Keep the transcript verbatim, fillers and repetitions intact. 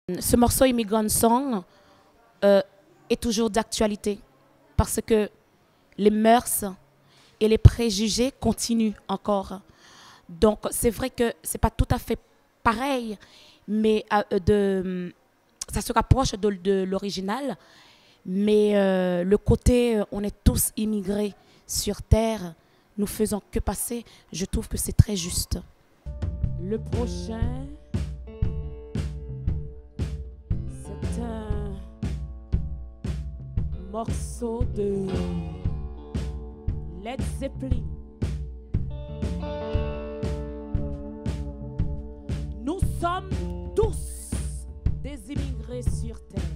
Ce morceau Immigrant Song euh, est toujours d'actualité parce que les mœurs et les préjugés continuent encore. Donc c'est vrai que c'est pas tout à fait pareil, mais euh, de, ça se rapproche de, de l'original. Mais euh, le côté euh, on est tous immigrés sur terre, nous faisons que passer, je trouve que c'est très juste. Le prochain, c'est un morceau de Led Zeppelin. Nous sommes tous des immigrés sur terre.